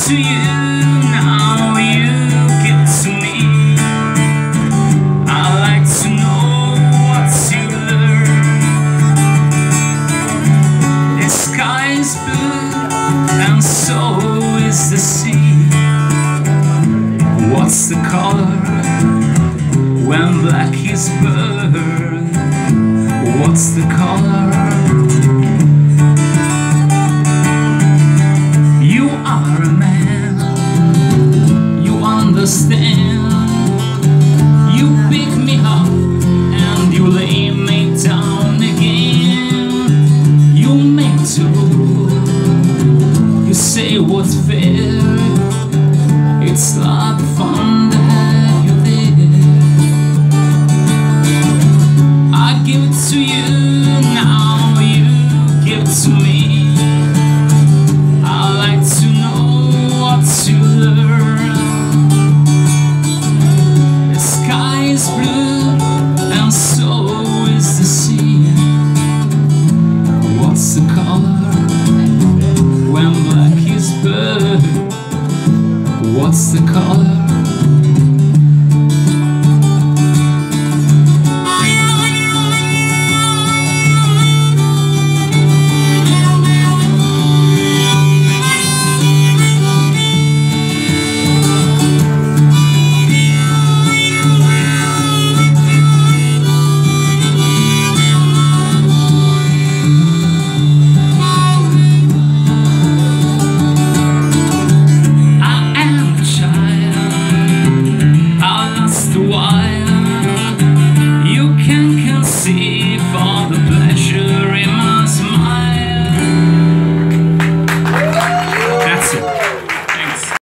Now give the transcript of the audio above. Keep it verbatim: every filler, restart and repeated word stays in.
to you, now you give it to me. I like to know what you learn. The sky is blue and so is the sea. What's the color when black is burned? What's the color? You are a man, you understand. You pick me up and you lay me down again. You make to rule, you say what's fair. It's not fun to have you there. I give it to you, now you give it to me. I like to know what you learn. The sky is blue and so is the sea. What's the color when black is burned? What's the color?